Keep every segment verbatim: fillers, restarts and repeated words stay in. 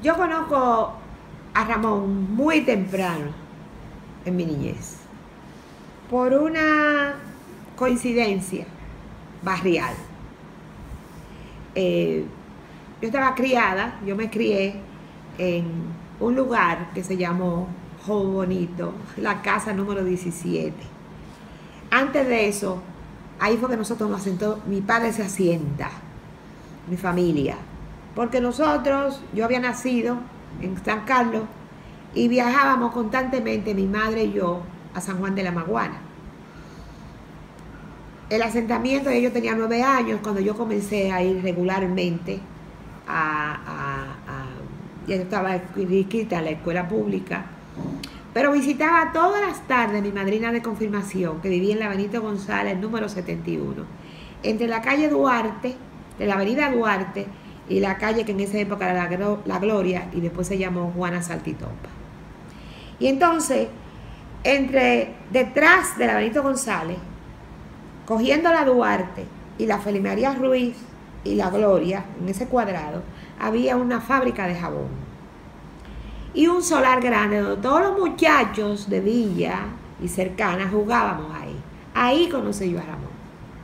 Yo conozco a Ramón muy temprano en mi niñez, por una coincidencia barrial. Eh, yo estaba criada, yo me crié en un lugar que se llamó Jobo Bonito, la casa número diecisiete. Antes de eso, ahí fue que nosotros nos asentó, mi padre se asienta, mi familia, porque nosotros, yo había nacido en San Carlos y viajábamos constantemente, mi madre y yo, a San Juan de la Maguana. El asentamiento, yo tenía nueve años cuando yo comencé a ir regularmente a, a, a ya estaba inscrita en la escuela pública, pero visitaba todas las tardes mi madrina de confirmación, que vivía en la Benito González, número setenta y uno, entre la calle Duarte, de la avenida Duarte, y la calle que en esa época era la, la Gloria, y después se llamó Juana Saltitopa. Y entonces, entre detrás de la Benito González, cogiendo la Duarte y la Felimaría Ruiz y la Gloria, en ese cuadrado, había una fábrica de jabón y un solar grande donde todos los muchachos de Villa y cercanas jugábamos ahí. Ahí conocí yo a Ramón.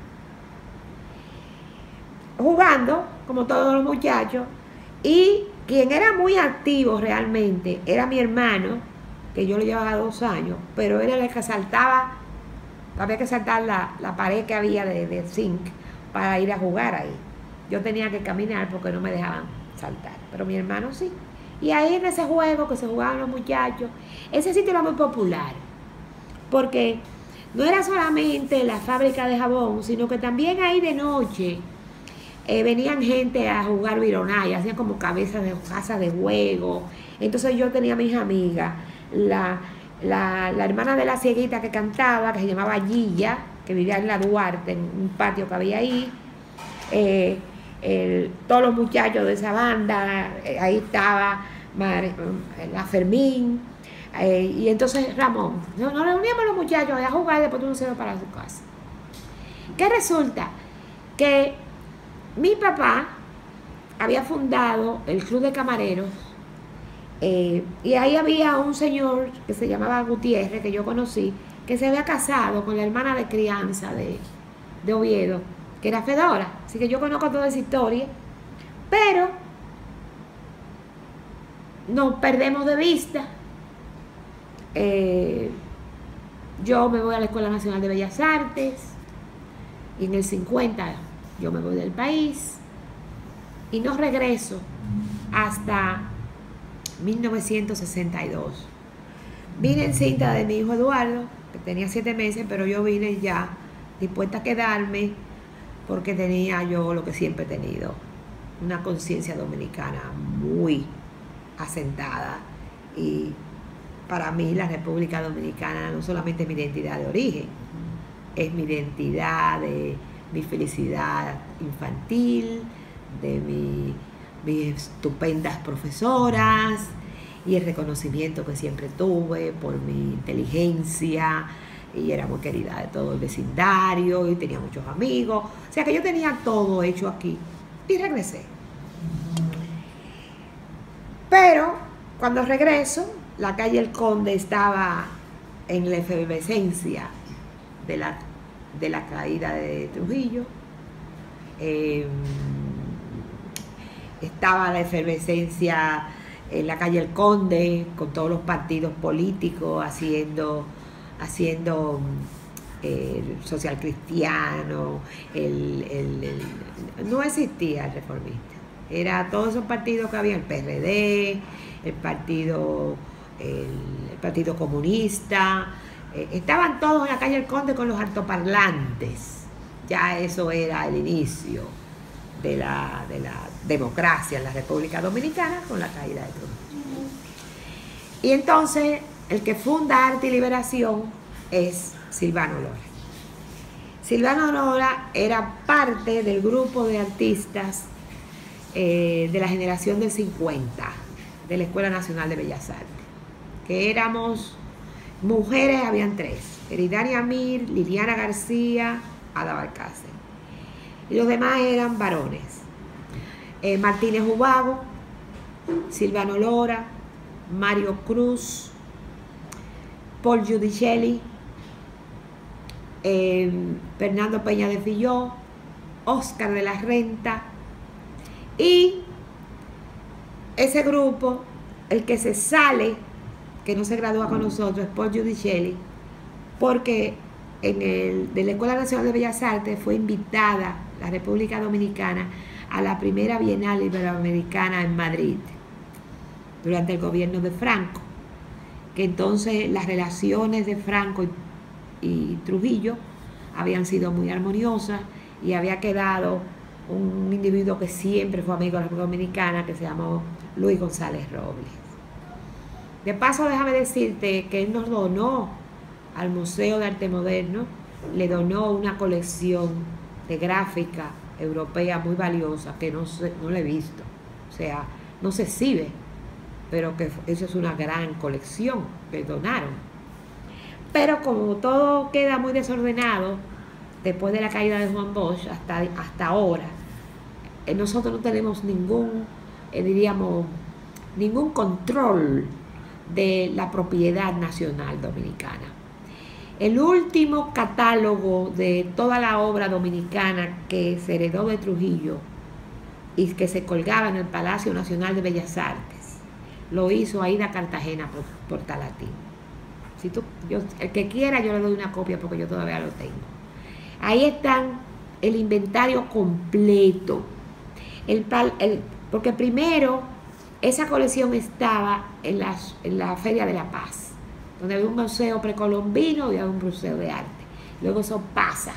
Jugando, como todos los muchachos, y quien era muy activo realmente era mi hermano, que yo le llevaba dos años, pero era el que saltaba, había que saltar la, la pared que había de, de zinc para ir a jugar ahí. Yo tenía que caminar porque no me dejaban saltar, pero mi hermano sí. Y ahí en ese juego que se jugaban los muchachos, ese sitio era muy popular, porque no era solamente la fábrica de jabón, sino que también ahí de noche eh, venían gente a jugar vironay, hacían como cabezas de casas de juego. Entonces yo tenía a mis amigas, la, la, la hermana de la cieguita que cantaba, que se llamaba Gilla, que vivía en la Duarte, en un patio que había ahí, eh, El, todos los muchachos de esa banda, eh, ahí estaba Mar, la Fermín, eh, y entonces Ramón, nos, nos reuníamos los muchachos a jugar y después uno se iba para su casa. ¿Qué resulta? Que mi papá había fundado el Club de Camareros, eh, y ahí había un señor que se llamaba Gutiérrez, que yo conocí, que se había casado con la hermana de crianza de, de Oviedo, que era Fedora. Así que yo conozco toda esa historia, pero nos perdemos de vista. Eh, yo me voy a la Escuela Nacional de Bellas Artes y en el cincuenta yo me voy del país y no regreso hasta mil novecientos sesenta y dos. Vine en cinta de mi hijo Eduardo, que tenía siete meses, pero yo vine ya dispuesta a quedarme porque tenía yo lo que siempre he tenido, una conciencia dominicana muy asentada, y para mí la República Dominicana no solamente es mi identidad de origen, es mi identidad de mi felicidad infantil, de mi, mis estupendas profesoras y el reconocimiento que siempre tuve por mi inteligencia, y era muy querida de todo el vecindario y tenía muchos amigos, o sea que yo tenía todo hecho aquí y regresé. Pero cuando regreso, la calle El Conde estaba en la efervescencia de la, de la caída de Trujillo, eh, estaba la efervescencia en la calle El Conde con todos los partidos políticos haciendo haciendo eh, el social cristiano, el, el, el, no existía el reformista, era todos esos partidos que había, el P R D, el partido, el, el partido comunista, eh, estaban todos en la calle El Conde con los altoparlantes. Ya eso era el inicio de la, de la democracia en la República Dominicana con la caída de Trujillo. Y entonces el que funda Arte y Liberación es Silvano Lora. Silvano Lora era parte del grupo de artistas eh, de la generación del cincuenta, de la Escuela Nacional de Bellas Artes, que éramos mujeres, habían tres: Eridania Mir, Liliana García, Ada Balcácer, y los demás eran varones. eh, Martínez Ubago, Silvano Lora, Mario Cruz, Paul Giudicelli, eh, Fernando Peña de Filló, Oscar de la Renta, y ese grupo, el que se sale, que no se gradúa con nosotros, es Paul Giudicelli, porque en el, de la Escuela Nacional de Bellas Artes fue invitada la República Dominicana a la primera Bienal Iberoamericana en Madrid, durante el gobierno de Franco, que entonces las relaciones de Franco y, y Trujillo habían sido muy armoniosas y había quedado un individuo que siempre fue amigo de la República Dominicana, que se llamó Luis González Robles. De paso, déjame decirte que él nos donó al Museo de Arte Moderno, le donó una colección de gráfica europea muy valiosa que no, se, no le he visto, o sea, no se exhibe, pero que eso es una gran colección que donaron. Pero como todo queda muy desordenado, después de la caída de Juan Bosch hasta, hasta ahora, eh, nosotros no tenemos ningún, eh, diríamos, ningún control de la propiedad nacional dominicana. El último catálogo de toda la obra dominicana que se heredó de Trujillo y que se colgaba en el Palacio Nacional de Bellas Artes, lo hizo Aida Cartagena por, por Talatín. Si tú, yo, el que quiera, yo le doy una copia porque yo todavía lo tengo. Ahí están el inventario completo. El, el, porque primero, esa colección estaba en la, en la Feria de la Paz, donde había un museo precolombino y había un museo de arte. Luego eso pasa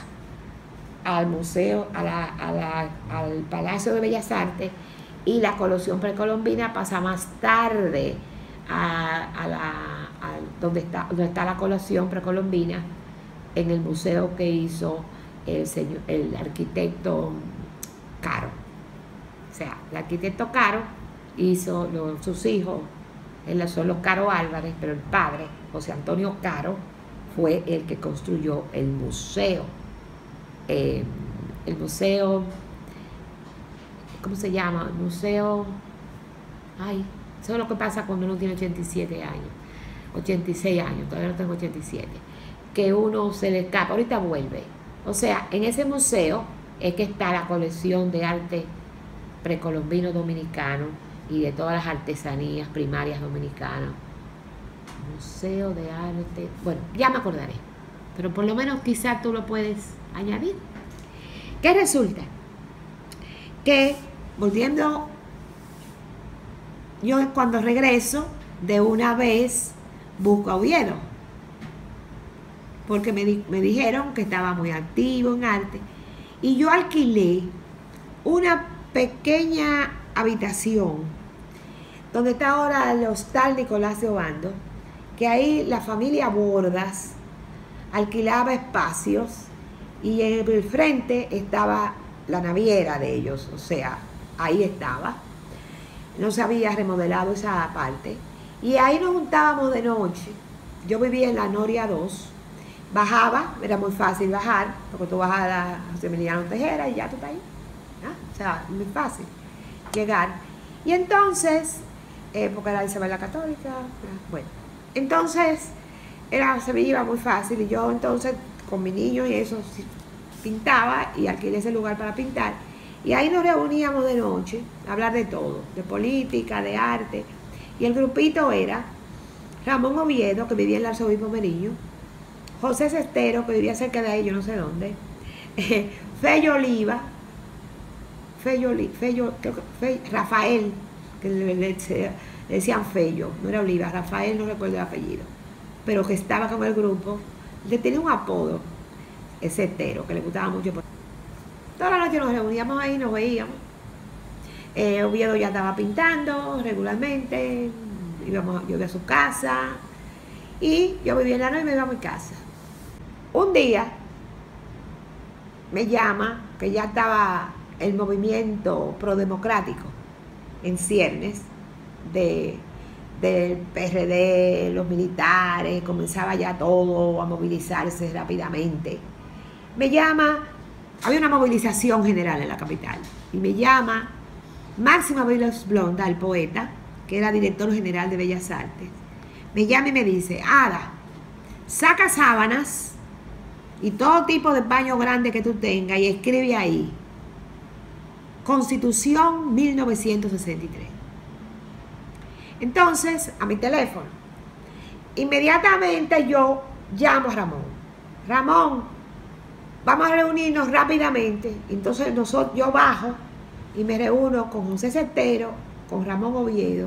al museo, a la, a la, al Palacio de Bellas Artes, y la colección precolombina pasa más tarde a, a la, a donde, está, donde está la colección precolombina, en el museo que hizo el, señor, el arquitecto Caro. O sea, el arquitecto Caro hizo, lo, sus hijos, él son los Caro Álvarez, pero el padre, José Antonio Caro, fue el que construyó el museo. Eh, el museo, ¿cómo se llama? El museo, ay, eso es lo que pasa cuando uno tiene ochenta y siete años, ochenta y seis años, todavía no tengo ochenta y siete, que uno se le escapa, ahorita vuelve. O sea, en ese museo es que está la colección de arte precolombino dominicano y de todas las artesanías primarias dominicanas. Museo de arte, bueno, ya me acordaré, pero por lo menos quizás tú lo puedes añadir. ¿Qué resulta? Que volviendo, yo cuando regreso de una vez busco a Oviedo, porque me, di, me dijeron que estaba muy activo en arte, y yo alquilé una pequeña habitación donde está ahora el hostal Nicolás de Obando, que ahí la familia Bordas alquilaba espacios y en el frente estaba la naviera de ellos, o sea, ahí estaba. No se había remodelado esa parte. Y ahí nos juntábamos de noche. Yo vivía en la Noria dos. Bajaba, era muy fácil bajar, porque tú bajas a la José Emiliano Tejera y ya tú estás ahí. ¿Ah? O sea, muy fácil llegar. Y entonces, eh, porque era Isabel la Católica, bueno, entonces era, se me iba muy fácil y yo entonces con mi niño y eso pintaba y alquilé ese lugar para pintar. Y ahí nos reuníamos de noche a hablar de todo, de política, de arte. Y el grupito era Ramón Oviedo, que vivía en el Arzobispo Meriño, José Cestero, que vivía cerca de ahí, yo no sé dónde, eh, Fello Oliva, Fello, Fello, Fe, Rafael, que le, le, le decían Fello, no era Oliva, Rafael, no recuerdo el apellido, pero que estaba con el grupo, le tenía un apodo, el Cestero, que le gustaba mucho. Toda la noche nos reuníamos ahí, nos veíamos. Eh, Oviedo ya estaba pintando regularmente, íbamos, yo iba a su casa y yo vivía en la noche y me iba a mi casa. Un día me llama, que ya estaba el movimiento prodemocrático en ciernes de, del P R D, los militares, comenzaba ya todo a movilizarse rápidamente. Me llama, había una movilización general en la capital, y me llama Máximo Vilos Blonda, el poeta, que era director general de Bellas Artes, me llama y me dice, Ada, saca sábanas y todo tipo de paño grande que tú tengas y escribe ahí, Constitución mil novecientos sesenta y tres. Entonces, a mi teléfono, inmediatamente yo llamo a Ramón. Ramón, vamos a reunirnos rápidamente. Entonces nosotros, yo bajo y me reúno con José Cestero, con Ramón Oviedo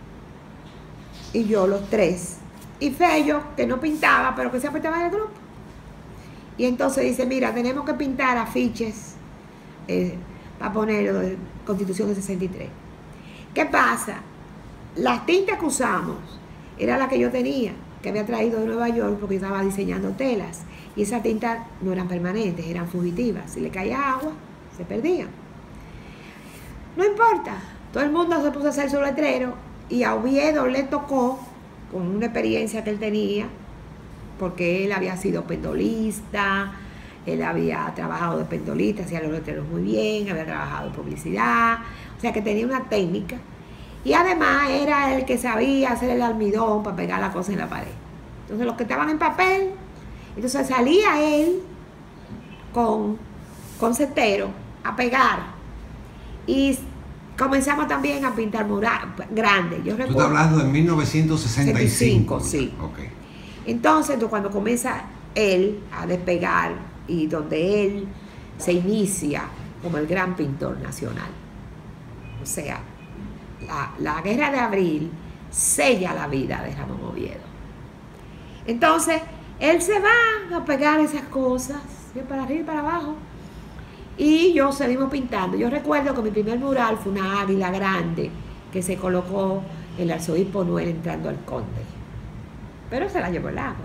y yo, los tres. Y Fello, que no pintaba, pero que se apuntaba en el grupo. Y entonces dice, mira, tenemos que pintar afiches eh, para poner de Constitución de sesenta y tres. ¿Qué pasa? Las tintas que usamos era la que yo tenía, que había traído de Nueva York porque yo estaba diseñando telas. Y esas tintas no eran permanentes, eran fugitivas. Si le caía agua, se perdían. No importa, todo el mundo se puso a hacer su letrero y a Oviedo le tocó, con una experiencia que él tenía, porque él había sido pendolista, él había trabajado de pendolista, hacía los letreros muy bien, había trabajado en publicidad, o sea que tenía una técnica. Y además era el que sabía hacer el almidón para pegar la cosa en la pared. Entonces los que estaban en papel, entonces salía él con, con Cestero a pegar. Y comenzamos también a pintar murales grandes. Yo recuerdo, tú estás hablando de mil novecientos sesenta y cinco. Sí. Okay. Entonces, cuando comienza él a despegar y donde él se inicia como el gran pintor nacional. O sea, la, la Guerra de Abril sella la vida de Ramón Oviedo. Entonces, él se va a pegar esas cosas, para arriba y para abajo. Y yo seguimos pintando. Yo recuerdo que mi primer mural fue una águila grande que se colocó el arzobispo Noel entrando al Conde. Pero se la llevó el agua.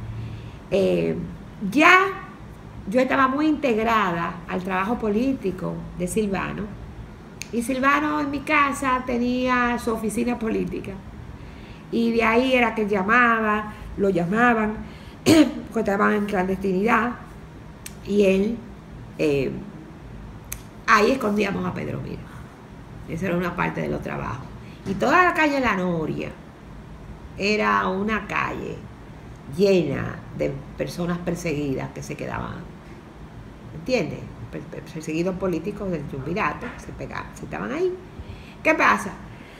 Eh, ya yo estaba muy integrada al trabajo político de Silvano. Y Silvano en mi casa tenía su oficina política. Y de ahí era que llamaba, lo llamaban, porque estaban en clandestinidad. Y él... Eh, ahí escondíamos a Pedro Miro. Esa era una parte de los trabajos. Y toda la calle La Noria era una calle llena de personas perseguidas que se quedaban, ¿entiendes? Perseguidos políticos del triunvirato, se pegaban, se estaban ahí. ¿Qué pasa?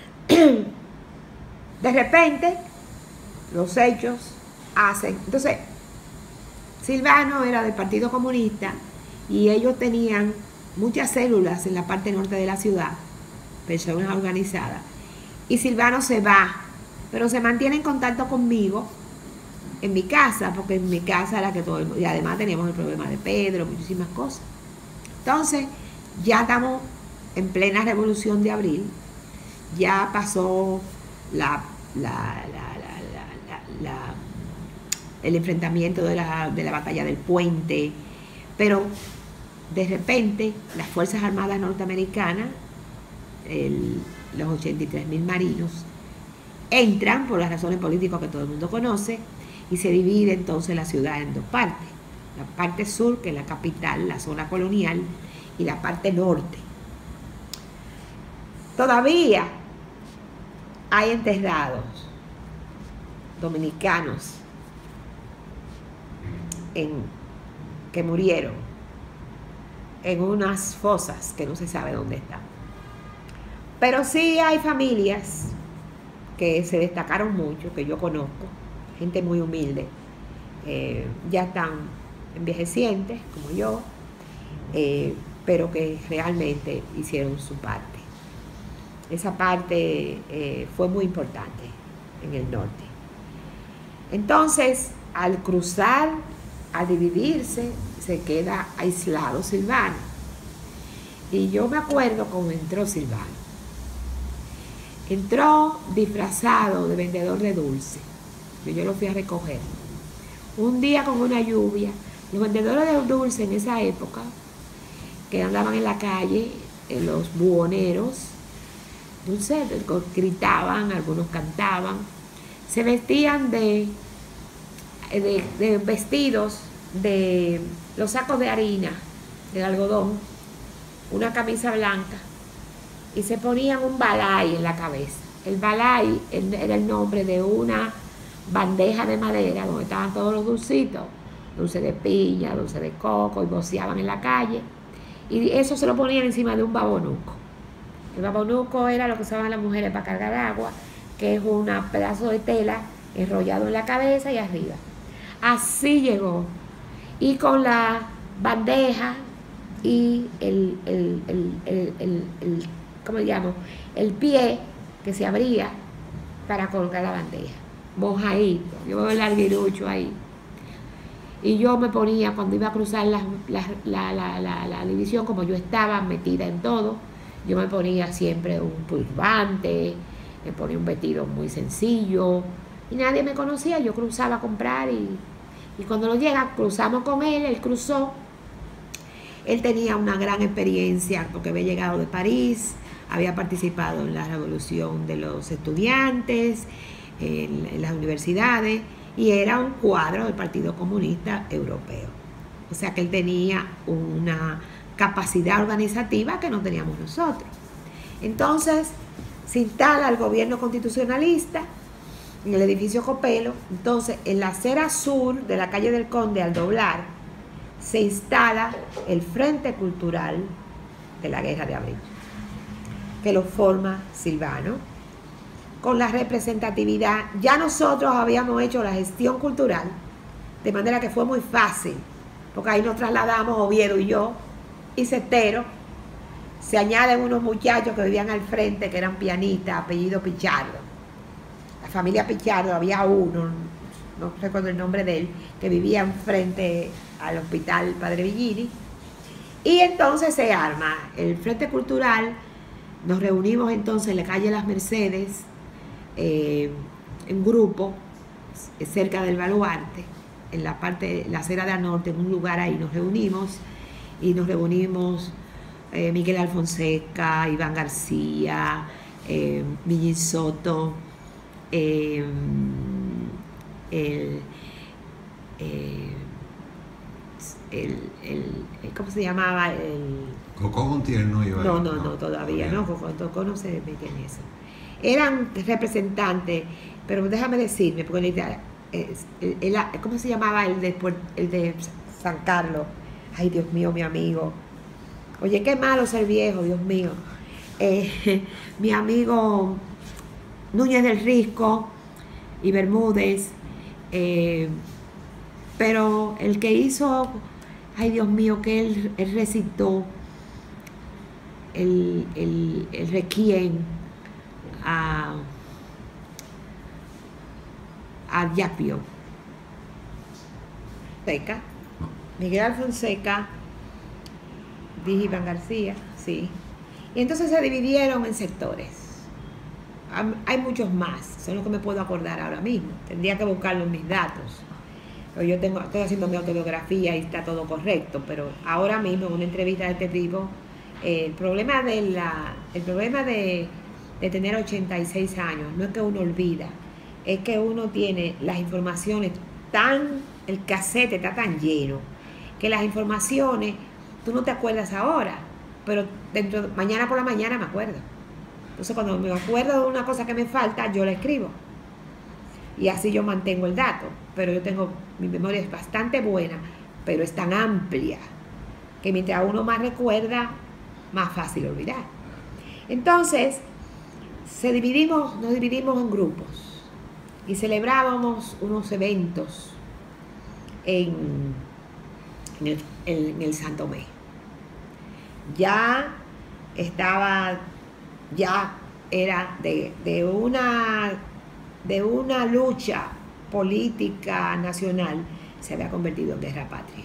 De repente, los hechos hacen... Entonces, Silvano era del Partido Comunista y ellos tenían muchas células en la parte norte de la ciudad, personas organizadas, y Silvano se va, pero se mantiene en contacto conmigo en mi casa, porque en mi casa era que todo el mundo, y además teníamos el problema de Pedro, muchísimas cosas. Entonces, ya estamos en plena revolución de abril, ya pasó la, la, la, la, la, la, el enfrentamiento de la, de la batalla del puente, pero de repente, las Fuerzas Armadas norteamericanas, el, los ochenta y tres mil marinos, entran por las razones políticas que todo el mundo conoce y se divide entonces la ciudad en dos partes. La parte sur, que es la capital, la zona colonial, y la parte norte. Todavía hay enterrados dominicanos en, que murieron en unas fosas que no se sabe dónde están. Pero sí hay familias que se destacaron mucho, que yo conozco, gente muy humilde, eh, ya están envejecientes, como yo, eh, pero que realmente hicieron su parte. Esa parte eh, fue muy importante en el norte. Entonces, al cruzar, al dividirse, se queda aislado Silvano. Y yo me acuerdo cómo entró Silvano. Entró disfrazado de vendedor de dulce. Yo lo fui a recoger. Un día con una lluvia, los vendedores de dulce en esa época, que andaban en la calle, en los buhoneros, dulce, gritaban, algunos cantaban, se vestían de, de, de vestidos de los sacos de harina, del algodón, una camisa blanca, y se ponían un balay en la cabeza. El balay era el nombre de una bandeja de madera donde estaban todos los dulcitos, dulce de piña, dulce de coco, y voceaban en la calle. Y eso se lo ponían encima de un babonuco. El babonuco era lo que usaban las mujeres para cargar agua, que es un pedazo de tela enrollado en la cabeza y arriba. Así llegó. Y con la bandeja y el, el, el, el, el, el ¿cómo llamo? El pie que se abría para colgar la bandeja. Mojadito. Yo veo el larguirucho ahí. Y yo me ponía, cuando iba a cruzar la, la, la, la, la, la división, como yo estaba metida en todo, yo me ponía siempre un turbante, me ponía un vestido muy sencillo, y nadie me conocía. Yo cruzaba a comprar, y, y cuando lo llega, cruzamos con él, él cruzó. Él tenía una gran experiencia porque había llegado de París, había participado en la revolución de los estudiantes, en, en las universidades, y era un cuadro del Partido Comunista Europeo. O sea que él tenía una capacidad organizativa que no teníamos nosotros. Entonces se instala el gobierno constitucionalista en el edificio Copelo. Entonces en la acera sur de la calle del Conde, al doblar, se instala el Frente Cultural de la Guerra de Abril, que lo forma Silvano, con la representatividad. Ya nosotros habíamos hecho la gestión cultural, de manera que fue muy fácil, porque ahí nos trasladamos Oviedo y yo, y Cetero. Se añaden unos muchachos que vivían al frente, que eran pianistas, apellido Pichardo. La familia Pichardo, había uno, no recuerdo el nombre de él, que vivía enfrente al hospital Padre Villini. Y entonces se arma el Frente Cultural. Nos reunimos entonces en la calle Las Mercedes, eh, en grupo, cerca del Baluarte, en la parte, la acera de norte, en un lugar ahí nos reunimos, y nos reunimos eh, Miguel Alfonseca, Iván García, eh, Millín Soto, eh, el, eh, el, el, ¿cómo se llamaba? El, Coco Montiel no iba. No, no, no, todavía no, Coco, Coco no se mete en eso. Eran representantes, pero déjame decirme, porque el, el, el, ¿cómo se llamaba el de, el de San Carlos? Ay, Dios mío, mi amigo. Oye, qué malo ser viejo, Dios mío. Eh, mi amigo Núñez del Risco y Bermúdez, eh, pero el que hizo, ay, Dios mío, que él, él recitó el, el, el requiem a, a Yapio. Seca. Miguel Alfonseca, dije Iván García, sí. Y entonces se dividieron en sectores. Hay muchos más, son los que me puedo acordar ahora mismo. Tendría que buscarlo en mis datos. Pero yo tengo, estoy haciendo mi autobiografía y está todo correcto, pero ahora mismo en una entrevista de este tipo, eh, el problema de la, el problema de, de tener ochenta y seis años no es que uno olvida, es que uno tiene las informaciones tan, el cassette está tan lleno, que las informaciones tú no te acuerdas ahora, pero dentro, mañana por la mañana me acuerdo. Entonces cuando me acuerdo de una cosa que me falta, yo la escribo. Y así yo mantengo el dato. Pero yo tengo, mi memoria es bastante buena, pero es tan amplia que mientras uno más recuerda, más fácil olvidar. Entonces, se dividimos, nos dividimos en grupos y celebrábamos unos eventos en, en, el, en el San Tomé. Ya estaba, ya era de, de una de una lucha política nacional, se había convertido en guerra patria.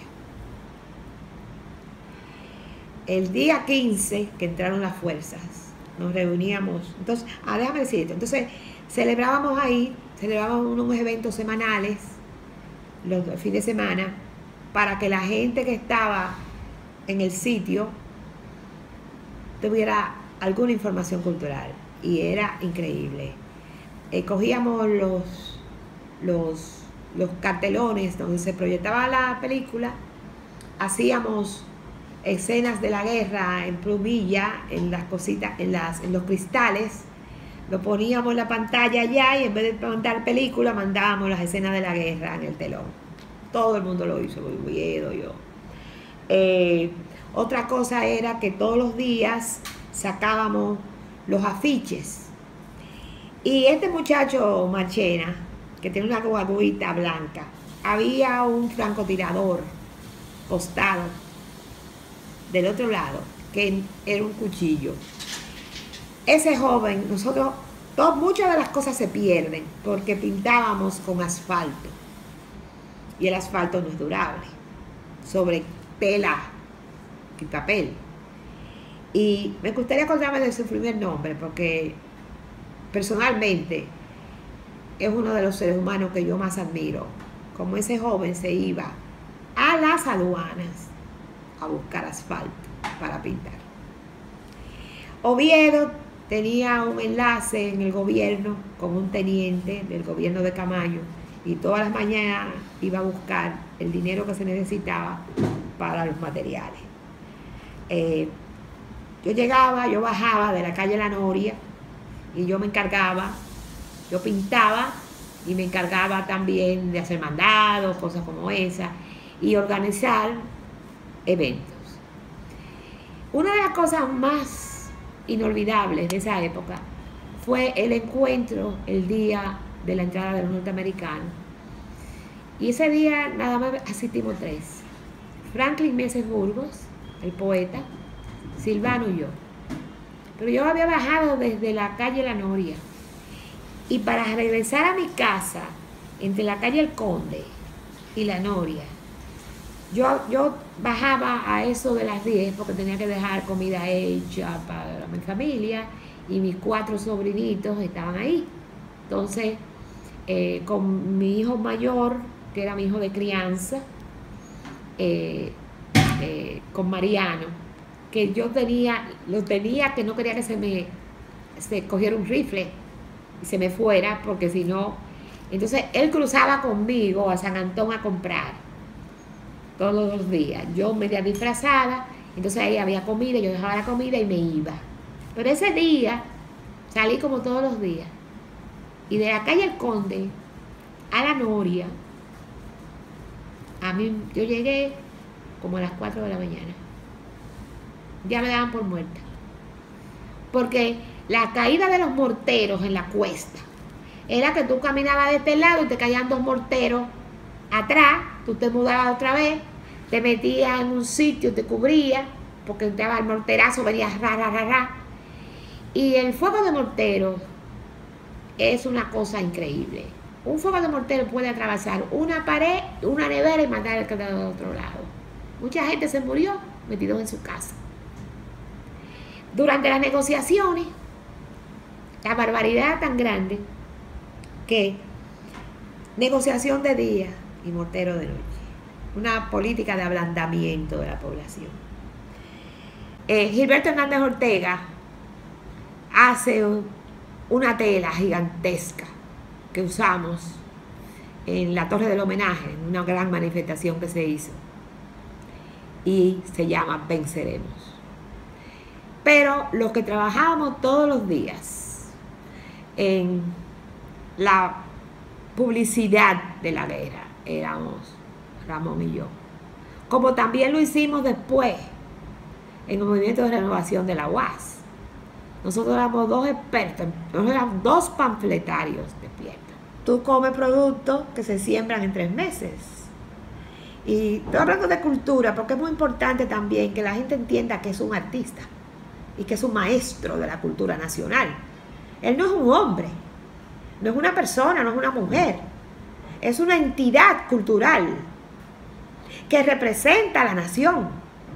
El día quince, que entraron las fuerzas, nos reuníamos, entonces, ah, déjame decirte, entonces celebrábamos ahí, celebrábamos unos eventos semanales, los fines de semana, para que la gente que estaba en el sitio tuviera alguna información cultural, y era increíble. Eh, cogíamos los, los, los cartelones donde se proyectaba la película, hacíamos escenas de la guerra en plumilla, en las cositas, en, las, en los cristales, Lo poníamos en la pantalla allá y en vez de mandar películas, mandábamos las escenas de la guerra en el telón. Todo el mundo lo hizo, Oviedo, yo. Eh, otra cosa era que todos los días sacábamos los afiches. Y este muchacho Marchena, que tiene una guaguita blanca, había un francotirador costado del otro lado, que era un cuchillo. Ese joven, nosotros, todo, muchas de las cosas se pierden porque pintábamos con asfalto. Y el asfalto no es durable, sobre tela y papel. Y me gustaría acordarme de su primer nombre, porque personalmente es uno de los seres humanos que yo más admiro. Como ese joven se iba a las aduanas a buscar asfalto para pintar. Oviedo tenía un enlace en el gobierno con un teniente del gobierno de Camaño y todas las mañanas iba a buscar el dinero que se necesitaba para los materiales. Eh, yo llegaba, yo bajaba de la calle La Noria y yo me encargaba, yo pintaba y me encargaba también de hacer mandados, cosas como esa, y organizar eventos. Una de las cosas más inolvidables de esa época fue el encuentro el día de la entrada de los norteamericanos. Y ese día nada más asistimos tres. Franklin Meses Burgos, el poeta, Silvano y yo. Pero yo había bajado desde la calle La Noria. Y para regresar a mi casa, entre la calle El Conde y La Noria, yo, yo bajaba a eso de las diez porque tenía que dejar comida hecha para mi familia y mis cuatro sobrinitos estaban ahí. Entonces, eh, con mi hijo mayor, que era mi hijo de crianza, eh, eh, con Mariano, que yo tenía, lo tenía que no quería que se me se cogiera un rifle y se me fuera, porque si no, entonces él cruzaba conmigo a San Antón a comprar todos los días. Yo media disfrazada, entonces ahí había comida, yo dejaba la comida y me iba. Pero ese día salí como todos los días. Y de la calle El Conde a La Noria, a mí, yo llegué como a las cuatro de la mañana. Ya me daban por muerta. Porque la caída de los morteros en la cuesta era que tú caminabas de este lado y te caían dos morteros atrás, tú te mudabas otra vez, te metías en un sitio, te cubrías, porque entraba el morterazo, venías ra, ra, ra, ra. Y el fuego de mortero es una cosa increíble. Un fuego de mortero puede atravesar una pared, una nevera y matar al que está del otro lado. Mucha gente se murió metidos en su casa. Durante las negociaciones, la barbaridad tan grande que negociación de día y mortero de noche. Una política de ablandamiento de la población. Eh, Gilberto Hernández Ortega hace una tela gigantesca que usamos en la Torre del Homenaje, en una gran manifestación que se hizo, y se llama Venceremos. Pero los que trabajábamos todos los días en la publicidad de la guerra éramos Ramón y yo, como también lo hicimos después en el movimiento de renovación de la U A S. Nosotros éramos dos expertos, nosotros éramos dos panfletarios despiertos. Tú comes productos que se siembran en tres meses. Y estoy hablando de cultura porque es muy importante también que la gente entienda que es un artista y que es un maestro de la cultura nacional. Él no es un hombre, no es una persona, no es una mujer. Es una entidad cultural que representa a la nación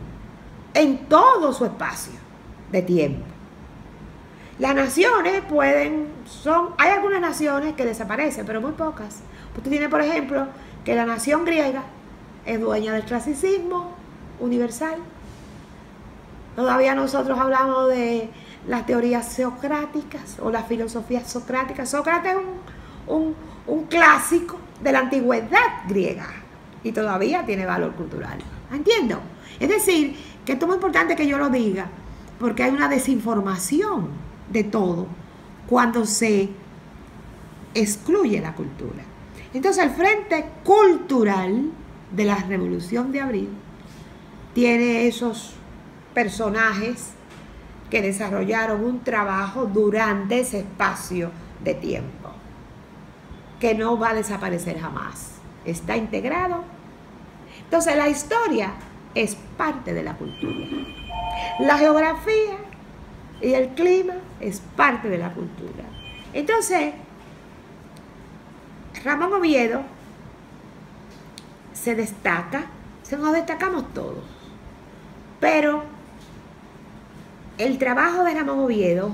en todo su espacio de tiempo. Las naciones pueden, son, hay algunas naciones que desaparecen, pero muy pocas. Usted tiene, por ejemplo, que la nación griega es dueña del clasicismo universal. Todavía nosotros hablamos de las teorías socráticas o las filosofías socráticas. Sócrates es un, un, un clásico de la antigüedad griega y todavía tiene valor cultural. ¿Entiendo? Es decir, que esto es muy importante que yo lo diga, porque hay una desinformación de todo, cuando se excluye la cultura. Entonces el Frente Cultural de la Revolución de Abril tiene esos personajes que desarrollaron un trabajo durante ese espacio de tiempo, que no va a desaparecer jamás. Está integrado. Entonces la historia es parte de la cultura. La geografía y el clima es parte de la cultura. Entonces, Ramón Oviedo se destaca, se nos destacamos todos, pero el trabajo de Ramón Oviedo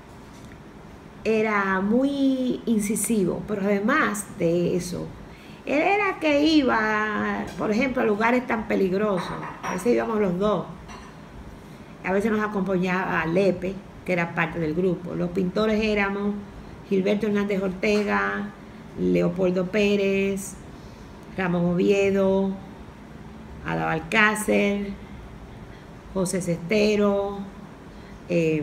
era muy incisivo, pero además de eso, él era que iba, por ejemplo, a lugares tan peligrosos. A veces íbamos los dos. A veces nos acompañaba Lepe, que era parte del grupo. Los pintores éramos Gilberto Hernández Ortega, Leopoldo Pérez, Ramón Oviedo, Ada Balcácer, José Cestero. Eh,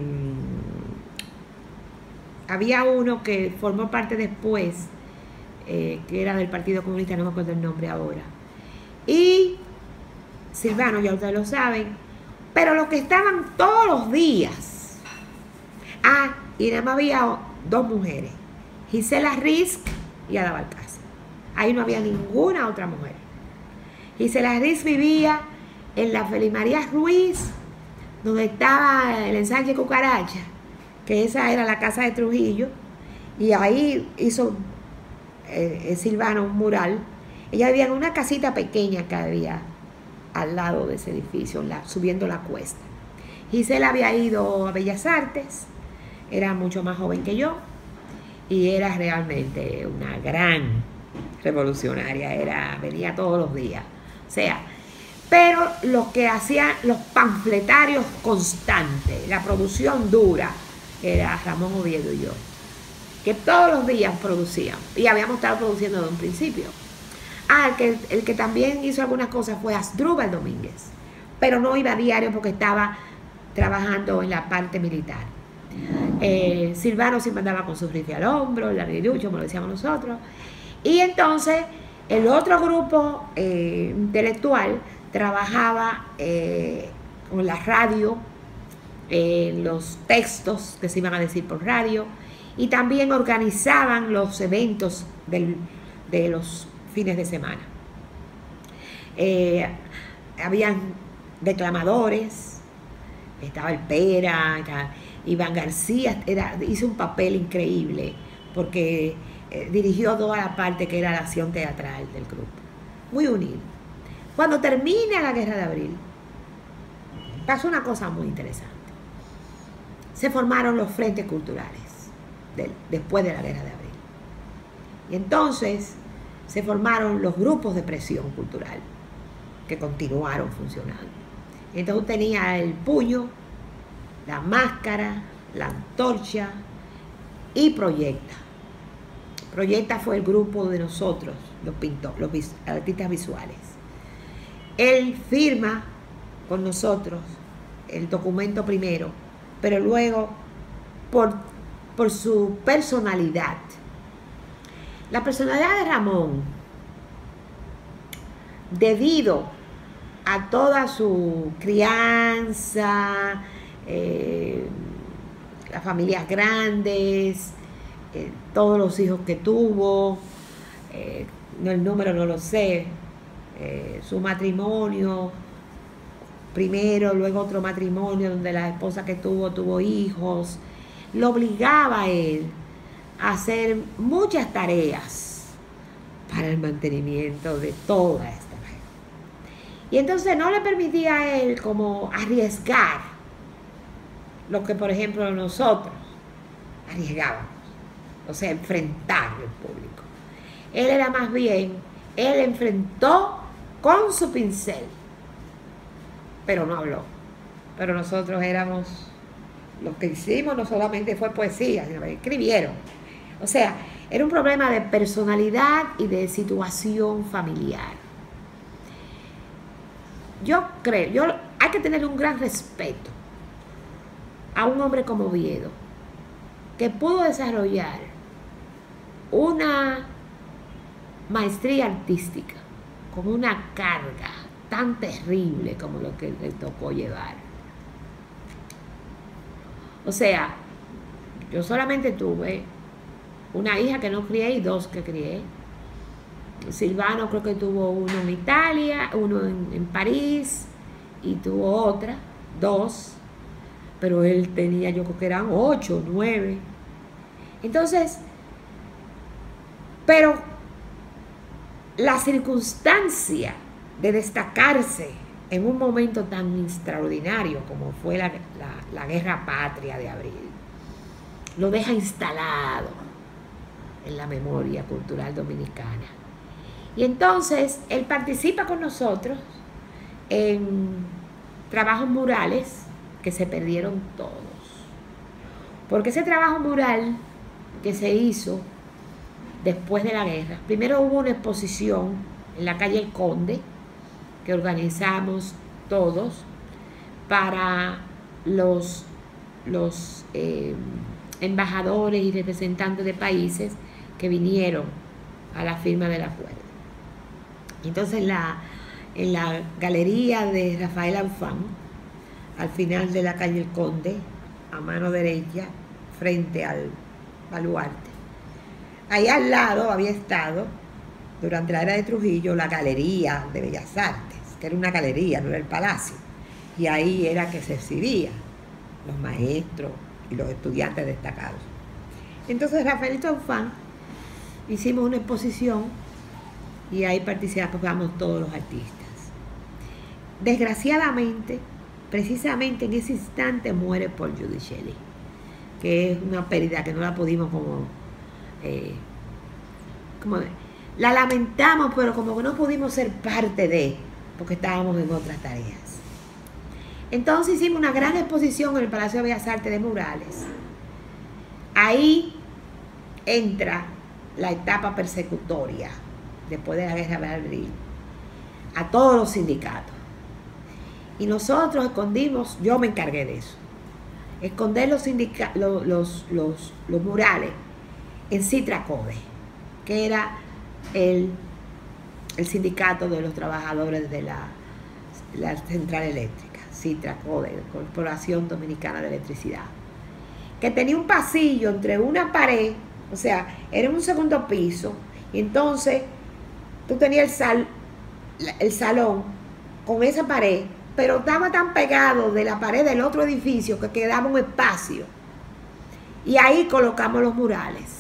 había uno que formó parte después, eh, que era del Partido Comunista, no me acuerdo el nombre ahora. Y Silvano, ya ustedes lo saben, pero los que estaban todos los días. Ah, y nada más había dos mujeres, Gisela Risk y Ada Balcácer. Ahí no había ninguna otra mujer. Gisela Risk vivía en la Felimaría Ruiz, donde estaba el ensanche Cucaracha, que esa era la casa de Trujillo, y ahí hizo eh, Silvano un mural. Ella vivía en una casita pequeña que había al lado de ese edificio, la, subiendo la cuesta. Gisela había ido a Bellas Artes, era mucho más joven que yo, y era realmente una gran revolucionaria, era, venía todos los días. O sea, pero los que hacían los panfletarios constantes, la producción dura, era Ramón Oviedo y yo, que todos los días producían, y habíamos estado produciendo desde un principio. Ah, el que, el que también hizo algunas cosas fue Asdrúbal Domínguez, pero no iba a diario porque estaba trabajando en la parte militar. Eh, Silvano siempre andaba con su rifle al hombro, el larguirucho, como lo decíamos nosotros. Y entonces el otro grupo eh, intelectual trabajaba eh, con la radio, eh, los textos que se iban a decir por radio, y también organizaban los eventos del, de los fines de semana. Eh, habían declamadores, estaba el Pera, estaba Iván García, era, hizo un papel increíble porque eh, dirigió toda la parte que era la acción teatral del grupo. Muy unido. Cuando termina la Guerra de Abril, pasó una cosa muy interesante. Se formaron los frentes culturales de, después de la Guerra de Abril. Y entonces se formaron los grupos de presión cultural que continuaron funcionando. Entonces tenía el puño, la máscara, la antorcha y Proyecta. Proyecta fue el grupo de nosotros, los pintores, los vis, artistas visuales. Él firma con nosotros el documento primero, pero luego por, por su personalidad. La personalidad de Ramón, debido a toda su crianza, eh, las familias grandes, eh, todos los hijos que tuvo, eh, no, el número no lo sé, eh, su matrimonio, primero, luego otro matrimonio donde la esposa que tuvo, tuvo hijos, lo obligaba a él a hacer muchas tareas para el mantenimiento de toda esta gente. Y entonces no le permitía a él como arriesgar lo que, por ejemplo, nosotros arriesgábamos, o sea, enfrentar al público. Él era más bien, él enfrentó con su pincel, pero no habló. Pero nosotros éramos, lo que hicimos no solamente fue poesía, sino que escribieron. O sea, era un problema de personalidad y de situación familiar. Yo creo, yo, hay que tener un gran respeto a un hombre como Oviedo, que pudo desarrollar una maestría artística con una carga tan terrible como lo que le tocó llevar. O sea, yo solamente tuve una hija que no crié y dos que crié. Silvano creo que tuvo uno en Italia, uno en, en París, y tuvo otra, dos, pero él tenía, yo creo que eran ocho, nueve. Entonces, pero la circunstancia de destacarse en un momento tan extraordinario como fue la, la, la Guerra Patria de Abril, lo deja instalado en la memoria cultural dominicana. Y entonces él participa con nosotros en trabajos murales que se perdieron todos. Porque ese trabajo mural que se hizo después de la guerra, primero hubo una exposición en la calle El Conde que organizamos todos para los, los eh, embajadores y representantes de países que vinieron a la firma del acuerdo. Entonces la, en la galería de Rafael Alfán, al final de la calle El Conde, a mano derecha, frente al baluarte, ahí al lado había estado, durante la era de Trujillo, la Galería de Bellas Artes, que era una galería, no era el palacio, y ahí era que se exhibían los maestros y los estudiantes destacados. Entonces Rafaelito Alfán hicimos una exposición y ahí participamos todos los artistas. Desgraciadamente, precisamente en ese instante muere Paul Judy Shelley, que es una pérdida que no la pudimos como, eh, como la lamentamos, pero como que no pudimos ser parte de, porque estábamos en otras tareas. Entonces hicimos una gran exposición en el Palacio de Bellas Artes de murales. Ahí entra la etapa persecutoria después de la Guerra de Abril a todos los sindicatos. Y nosotros escondimos, yo me encargué de eso, esconder los, sindica, los, los, los, los murales en Citracode, que era el, el sindicato de los trabajadores de la, la central eléctrica, Citracode, Corporación Dominicana de Electricidad, que tenía un pasillo entre una pared, o sea, era en un segundo piso, y entonces tú tenías el, sal, el salón con esa pared, pero estaba tan pegado de la pared del otro edificio que quedaba un espacio. Y ahí colocamos los murales.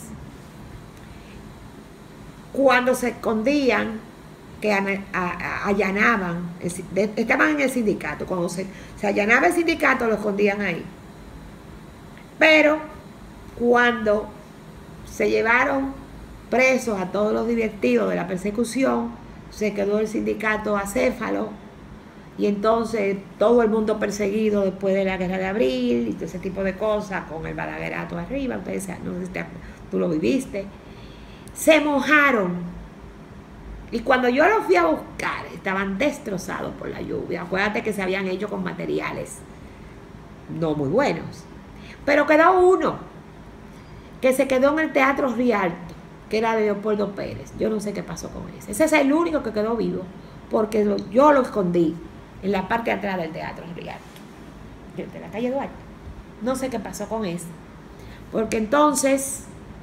Cuando se escondían, que allanaban, estaban en el sindicato, cuando se, se allanaba el sindicato, lo escondían ahí. Pero cuando se llevaron presos a todos los divertidos de la persecución, se quedó el sindicato acéfalo, y entonces todo el mundo perseguido después de la Guerra de Abril y todo ese tipo de cosas, con el balaguerato arriba, ustedes, no sé si te, tú lo viviste, se mojaron. Y cuando yo los fui a buscar, estaban destrozados por la lluvia. Acuérdate que se habían hecho con materiales no muy buenos. Pero quedó uno, que se quedó en el Teatro Rialto, que era de Leopoldo Pérez. Yo no sé qué pasó con ese. Ese es el único que quedó vivo, porque lo, yo lo escondí en la parte de atrás del Teatro Rialto, de la calle Duarte. No sé qué pasó con ese. Porque entonces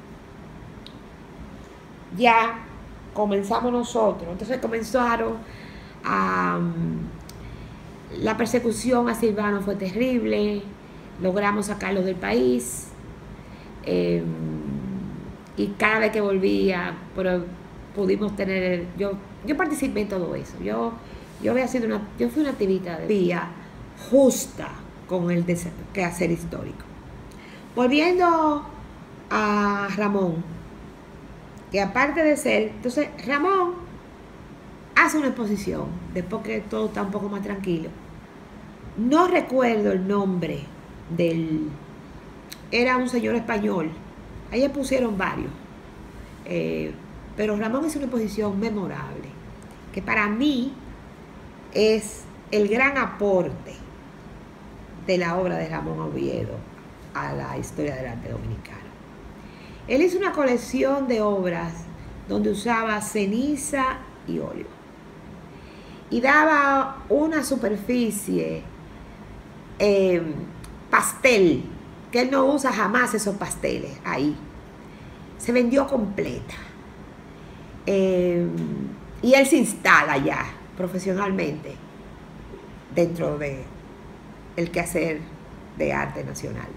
ya comenzamos nosotros. Entonces comenzaron a... La persecución a Silvano fue terrible. Logramos sacarlo del país. Eh, y cada vez que volvía, pero pudimos tener... Yo, yo participé en todo eso. Yo, yo había sido una... Yo fui una activista de vía justa con el quehacer histórico. Volviendo a Ramón, que aparte de ser, entonces Ramón hace una exposición, después que todo está un poco más tranquilo. No recuerdo el nombre del, era un señor español, ahí le pusieron varios, eh, pero Ramón hizo una exposición memorable, que para mí es el gran aporte de la obra de Ramón Oviedo a la historia del arte dominicano. Él hizo una colección de obras donde usaba ceniza y óleo y daba una superficie eh, pastel, que él no usa jamás esos pasteles ahí. Se vendió completa. Eh, y él se instala ya profesionalmente dentro de el quehacer de arte nacional.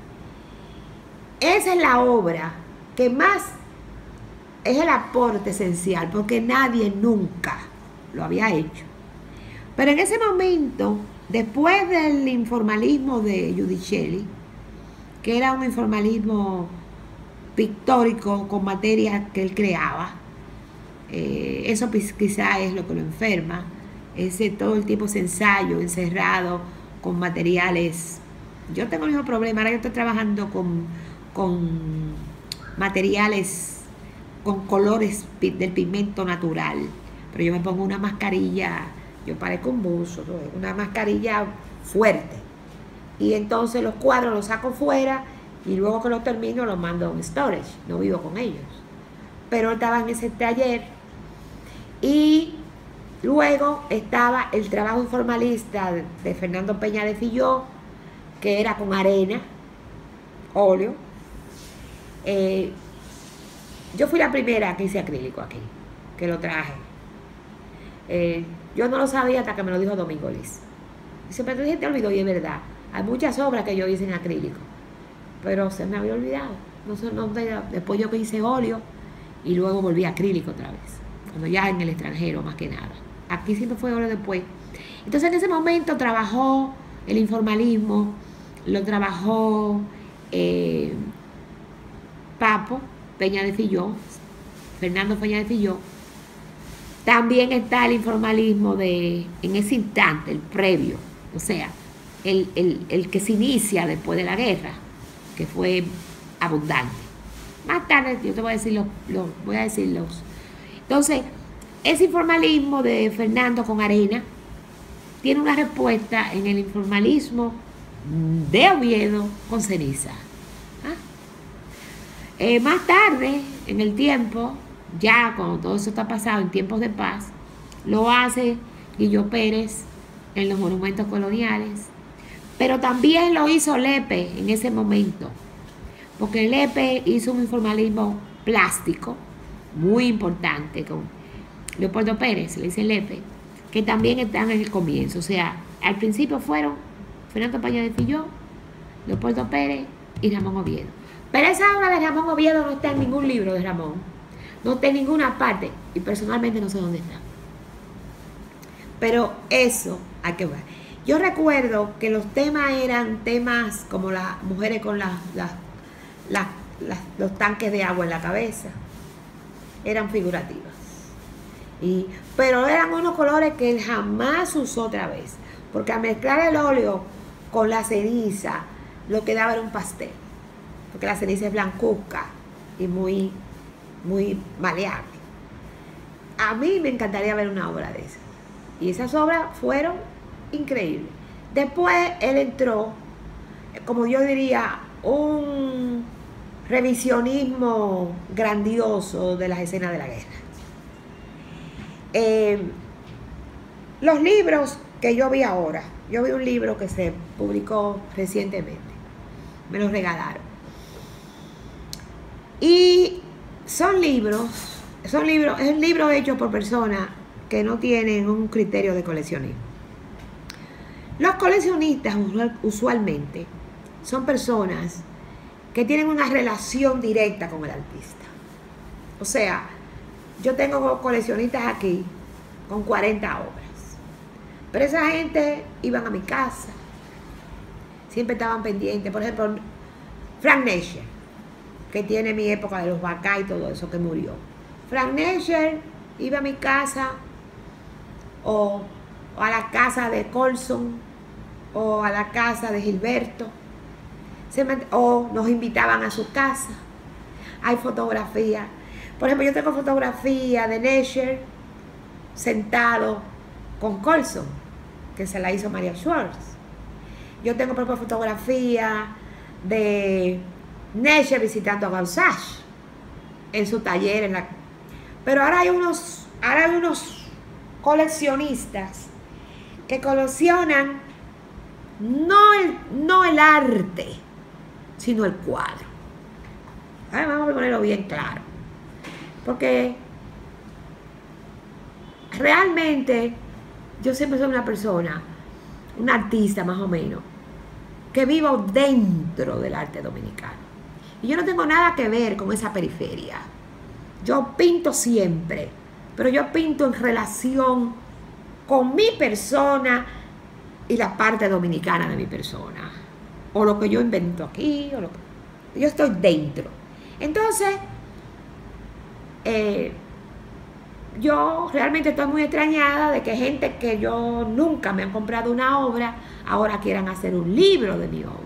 Esa es la obra que más es el aporte esencial, porque nadie nunca lo había hecho. Pero en ese momento, después del informalismo de Judith Shelley, que era un informalismo pictórico con materias que él creaba, eh, eso quizá es lo que lo enferma, ese todo el tiempo ese ensayo encerrado con materiales. Yo tengo el mismo problema, ahora yo estoy trabajando con, con materiales, con colores del pigmento natural, pero yo me pongo una mascarilla, yo parezco un buzo, ¿no? Una mascarilla fuerte, y entonces los cuadros los saco fuera y luego que los termino los mando a un storage, no vivo con ellos. Pero estaba en ese taller y luego estaba el trabajo informalista de, de Fernando Peña de Filló, que era con arena, óleo. Eh, yo fui la primera que hice acrílico aquí, que lo traje. Eh, yo no lo sabía hasta que me lo dijo Domingo Liz. Dice, pero te olvidó, y es verdad. Hay muchas obras que yo hice en acrílico, pero se me había olvidado. No sé, no, después yo que hice óleo y luego volví a acrílico otra vez, cuando ya en el extranjero más que nada. Aquí siempre fue óleo después. Entonces en ese momento trabajó el informalismo, lo trabajó eh, Papo Peña de Filló, Fernando Peña de Filló. También está el informalismo de, en ese instante, el previo, o sea, el, el, el que se inicia después de la guerra, que fue abundante. Más tarde yo te voy a decir los, los voy a decir los. Entonces, ese informalismo de Fernando con arena tiene una respuesta en el informalismo de Oviedo con ceniza. ¿Ah? Eh, más tarde, en el tiempo, ya cuando todo eso está pasado, en tiempos de paz, lo hace Guillo Pérez en los monumentos coloniales, pero también lo hizo Lepe en ese momento, porque Lepe hizo un informalismo plástico muy importante con Leopoldo Pérez, le dice Lepe, que también están en el comienzo. O sea, al principio fueron Fernando Peña de Filló, Leopoldo Pérez y Ramón Oviedo. Pero esa obra de Ramón Oviedo no está en ningún libro de Ramón, no está en ninguna parte, y personalmente no sé dónde está. Pero eso hay que ver. Yo recuerdo que los temas eran temas como las mujeres con las, las, las, las, los tanques de agua en la cabeza. Eran figurativas. Y, pero eran unos colores que él jamás usó otra vez. Porque al mezclar el óleo con la ceniza, lo que daba era un pastel. Porque la ceniza es blancuzca y muy, muy maleable. A mí me encantaría ver una obra de esas. Y esas obras fueron increíbles. Después él entró, como yo diría, un revisionismo grandioso de las escenas de la guerra. Eh, los libros que yo vi ahora, yo vi un libro que se publicó recientemente, me los regalaron. Y son libros, son libros, es un libro hecho por personas que no tienen un criterio de coleccionismo. Los coleccionistas usualmente son personas que tienen una relación directa con el artista. O sea, yo tengo coleccionistas aquí con cuarenta obras, pero esa gente iban a mi casa, siempre estaban pendientes. Por ejemplo, Frank Nesher, que tiene mi época de los Bacá y todo eso, que murió. Frank Nesher iba a mi casa o, o a la casa de Colson o a la casa de Gilberto, se me, o nos invitaban a su casa. Hay fotografías. Por ejemplo, yo tengo fotografía de Nesher sentado con Colson, que se la hizo María Schwartz. Yo tengo por ejemplo fotografía de Nietzsche visitando a Gaussage en su taller. En la... Pero ahora hay unos, ahora hay unos coleccionistas que coleccionan no el, no el arte, sino el cuadro. Ahora vamos a ponerlo bien claro. Porque realmente yo siempre soy una persona, un artista más o menos, que vivo dentro del arte dominicano. Y yo no tengo nada que ver con esa periferia. Yo pinto siempre, pero yo pinto en relación con mi persona y la parte dominicana de mi persona. O lo que yo invento aquí, o lo que... yo estoy dentro. Entonces, eh, yo realmente estoy muy extrañada de que gente que yo nunca me han comprado una obra, ahora quieran hacer un libro de mi obra.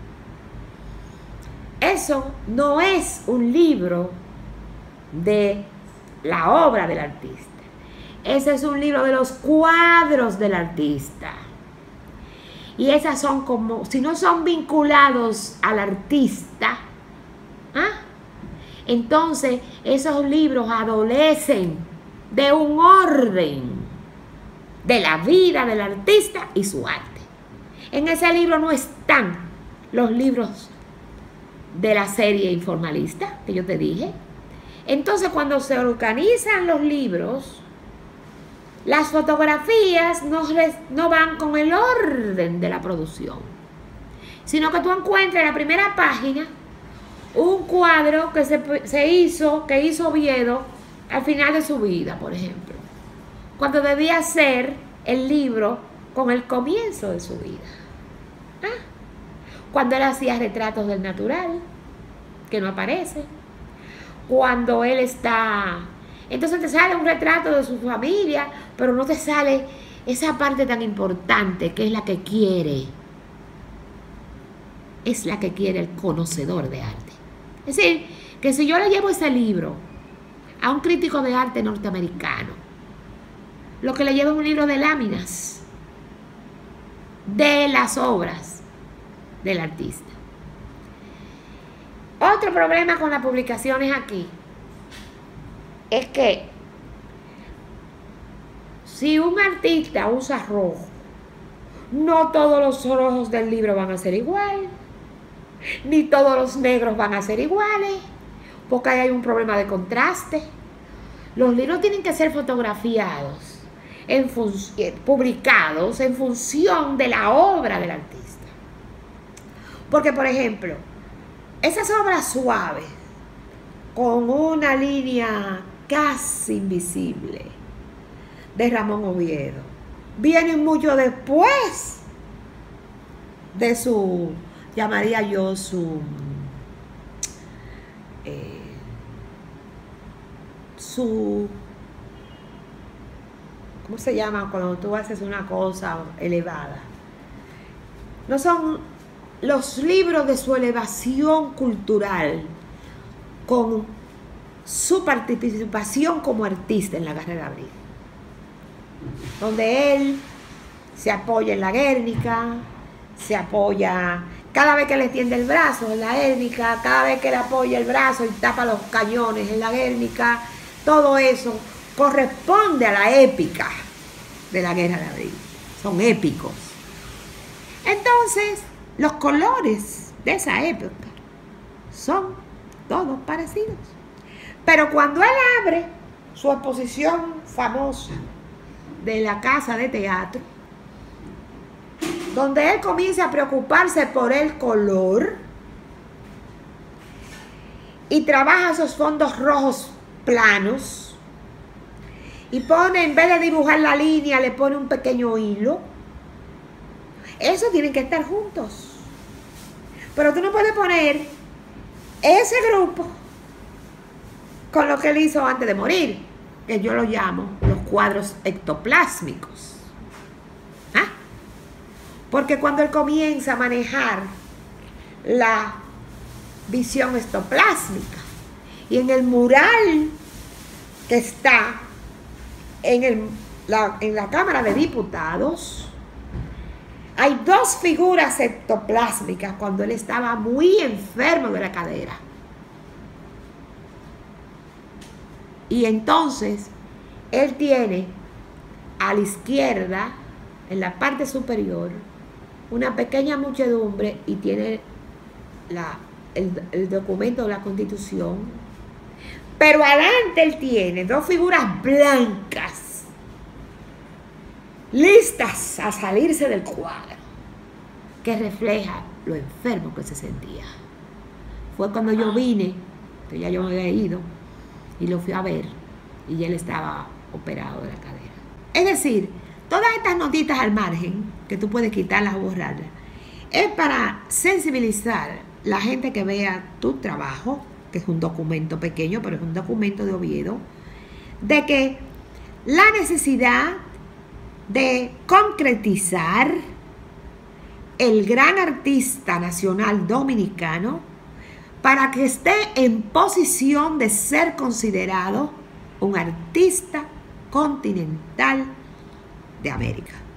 Eso no es un libro de la obra del artista. Ese es un libro de los cuadros del artista. Y esas son como, si no son vinculados al artista, ¿ah? Entonces esos libros adolecen de un orden de la vida del artista y su arte. En ese libro no están los libros de la serie informalista que yo te dije. Entonces, cuando se organizan los libros, las fotografías no, no van con el orden de la producción, sino que tú encuentras en la primera página un cuadro que se, se hizo, que hizo Oviedo al final de su vida, por ejemplo, cuando debía ser el libro con el comienzo de su vida. ¿Ah? Cuando él hacía retratos del natural, que no aparece. Cuando él está... Entonces te sale un retrato de su familia, pero no te sale esa parte tan importante que es la que quiere. Es la que quiere el conocedor de arte. Es decir, que si yo le llevo ese libro a un crítico de arte norteamericano, lo que le lleva es un libro de láminas de las obras del artista. Otro problema con las publicaciones aquí es que si un artista usa rojo, no todos los rojos del libro van a ser igual, ni todos los negros van a ser iguales, porque ahí hay un problema de contraste. Los libros tienen que ser fotografiados, en publicados en función de la obra del artista. Porque, por ejemplo, esas obras suaves, con una línea casi invisible de Ramón Oviedo, vienen mucho después de su, llamaría yo su, eh, su, ¿cómo se llama? Cuando tú haces una cosa elevada. No son los libros de su elevación cultural con su participación como artista en la Guerra de Abril, donde él se apoya en la Guernica, se apoya cada vez que le tiende el brazo en la Guernica, cada vez que le apoya el brazo y tapa los cañones en la Guernica. Todo eso corresponde a la épica de la Guerra de Abril, son épicos. Entonces, los colores de esa época son todos parecidos. Pero cuando él abre su exposición famosa de la casa de teatro, donde él comienza a preocuparse por el color y trabaja esos fondos rojos planos y pone, en vez de dibujar la línea, le pone un pequeño hilo. Eso tienen que estar juntos. Pero tú no puedes poner ese grupo con lo que él hizo antes de morir, que yo lo llamo los cuadros ectoplásmicos. ¿Ah? Porque cuando él comienza a manejar la visión ectoplásmica y en el mural que está en, el, la, en la Cámara de Diputados, hay dos figuras ectoplásmicas cuando él estaba muy enfermo de la cadera. Y entonces, él tiene a la izquierda, en la parte superior, una pequeña muchedumbre y tiene la, el, el documento de la Constitución. Pero adelante él tiene dos figuras blancas, listas a salirse del cuadro, que refleja lo enfermo que se sentía. Fue cuando yo vine, que ya yo me había ido, y lo fui a ver, y ya él estaba operado de la cadera. Es decir, todas estas notitas al margen, que tú puedes quitarlas o borrarlas, es para sensibilizar la gente que vea tu trabajo, que es un documento pequeño, pero es un documento de Oviedo, de que la necesidad de concretizar el gran artista nacional dominicano para que esté en posición de ser considerado un artista continental de América.